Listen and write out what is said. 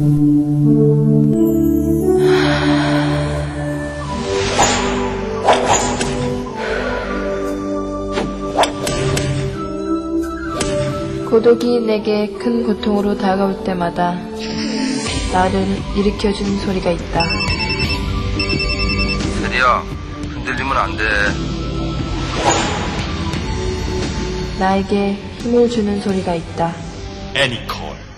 고독이 내게 큰 고통으로 다가올 때마다 나를 일으켜주는 소리가 있다. 세리야, 흔들리면 안 돼. 나에게 힘을 주는 소리가 있다. 애니콜.